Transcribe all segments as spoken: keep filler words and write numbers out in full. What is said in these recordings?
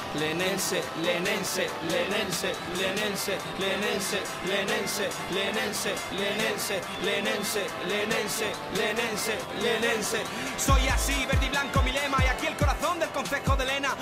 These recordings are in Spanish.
lenense, lenense, lenense, lenense, lenense, lenense, lenense, lenense, lenense, lenense, lenense, lenense. Soy así, verde y blanco mi lema, y aquí el corazón del concejo de Lena.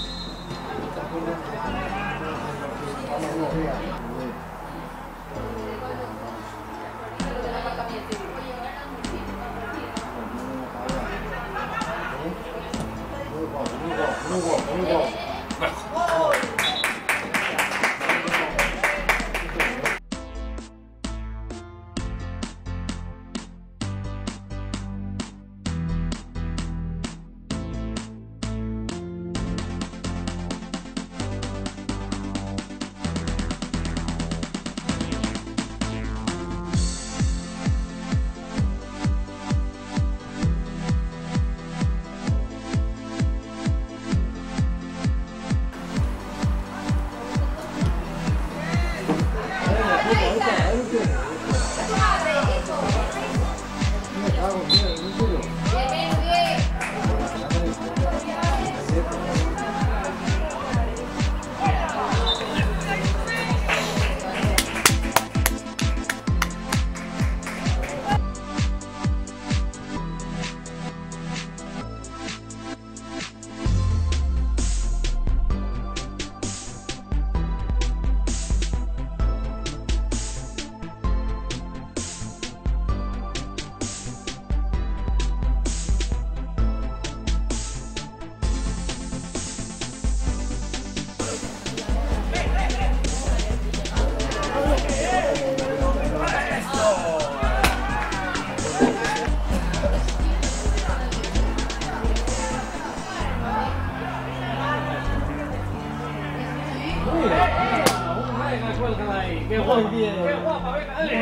¡Qué guapa! ¡Qué guapa!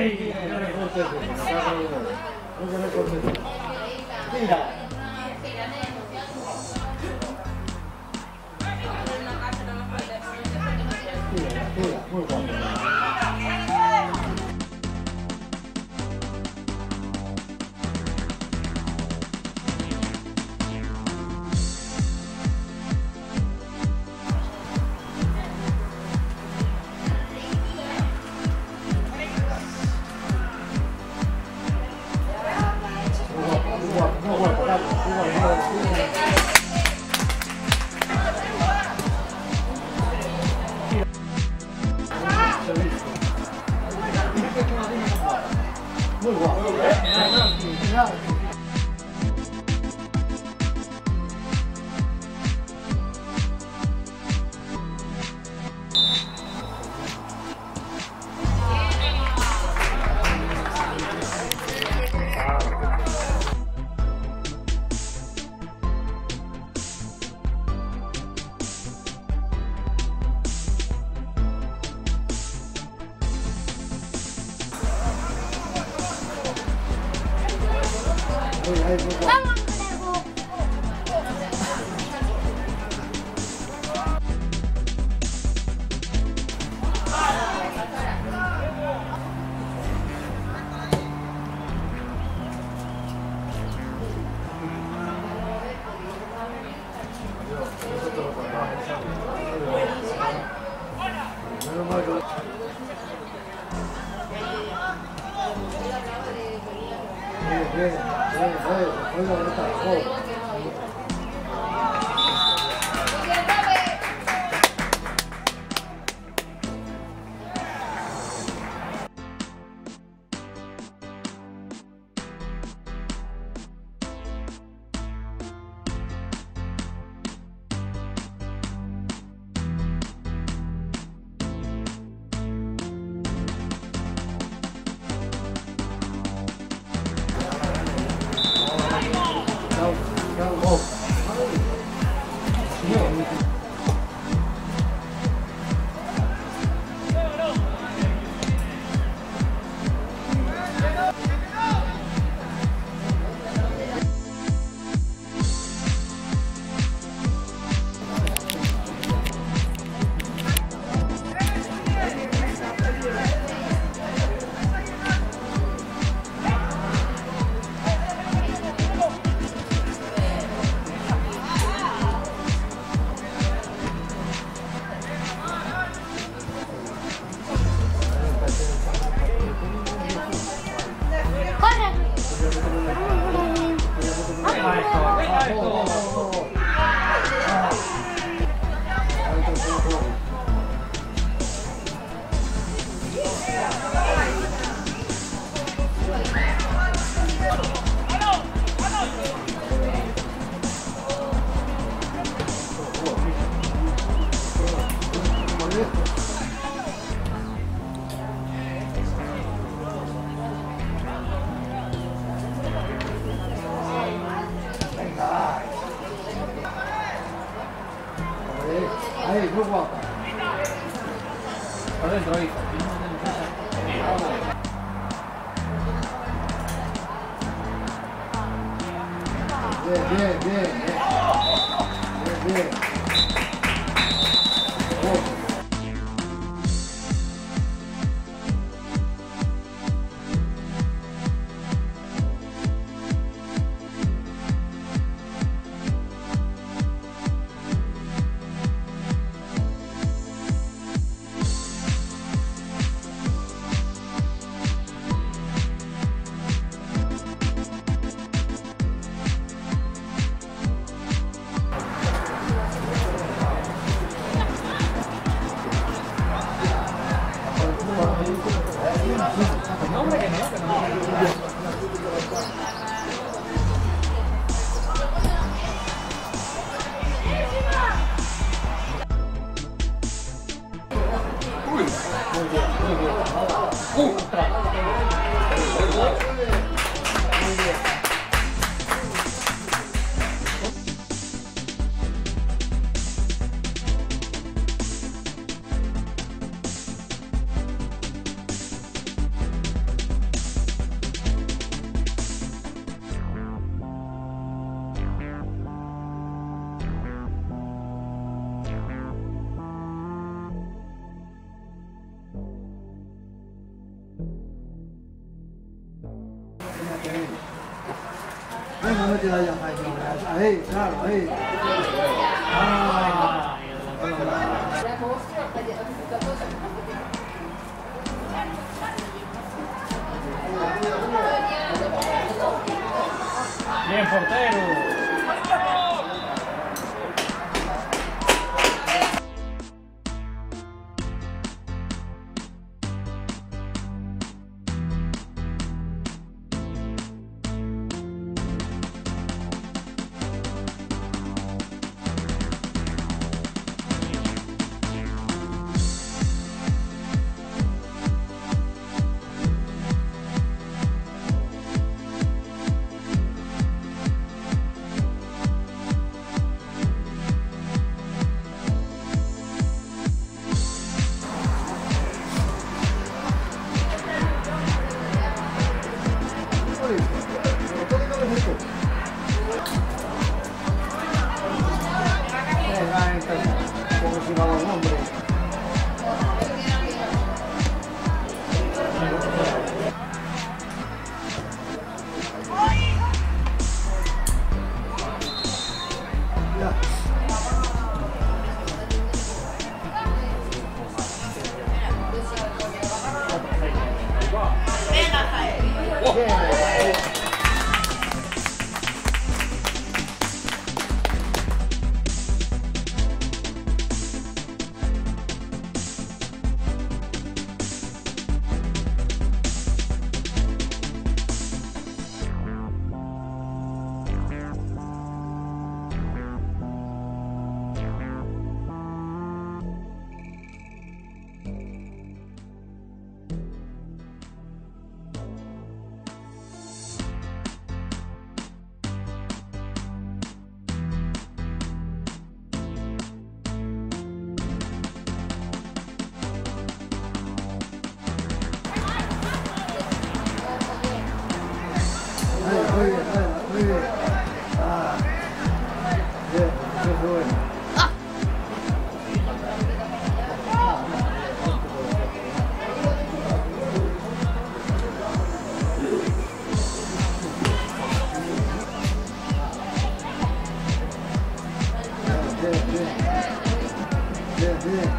¡Venga! Muy guapa. Muy guapo. Vamos. Bien, bien, bien, bien. Ahí, muy guapa. Por dentro, hijo. Bien, bien, bien. Bien, bien. Oh. No, hombre, que no, que no. Muy bien, muy bien. Uh. Muy bien. Bueno, no te vayas más, ahí, claro, ahí. Ah. Bien, portero. Como si no un hombre. Muy bien, muy bien. Ah, bien, muy bueno. Bien, bien. Bien, bien.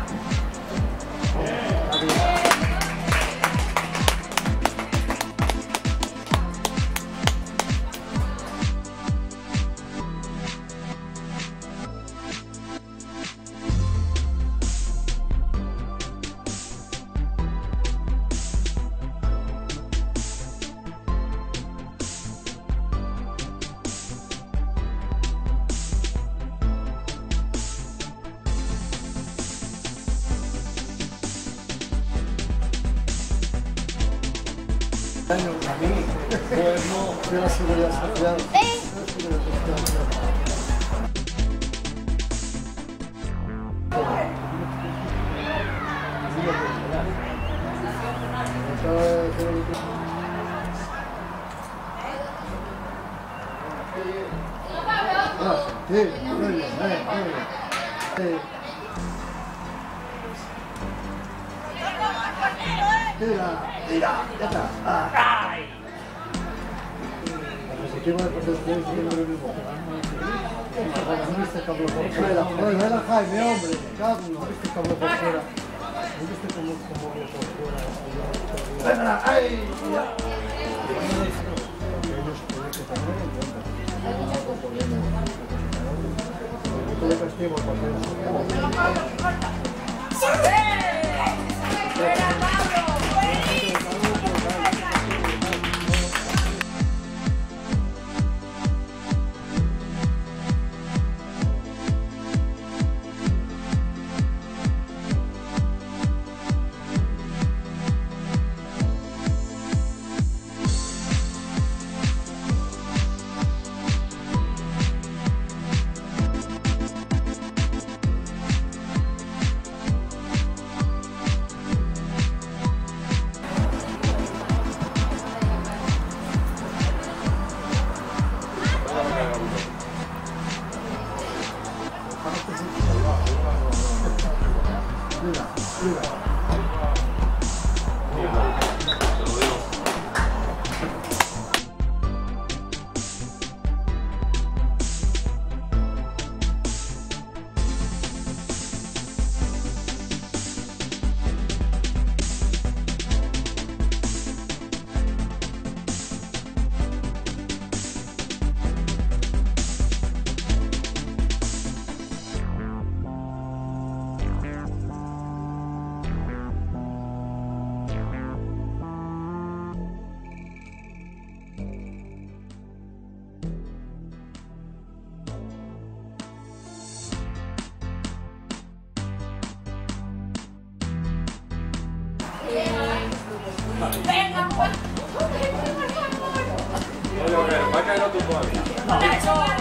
A mí, bueno, de la seguridad social. De la seguridad social. Sí, muy bien, eh, muy bien. Sí. Tira, tira, ya está. Ah. El equipo de protección tiene lo mismo. ¿Viste Pablo por fuera? Bueno, era Jaime, hombre. Carlos, ¿viste Pablo por fuera? ¿Viste cómo Pablo por fuera? ¡Venga! ¡Ay! Ellos pueden que también en cuenta. No hay problema. No te castigo el partido. Venga, pues. Va a caer otro todavía. No.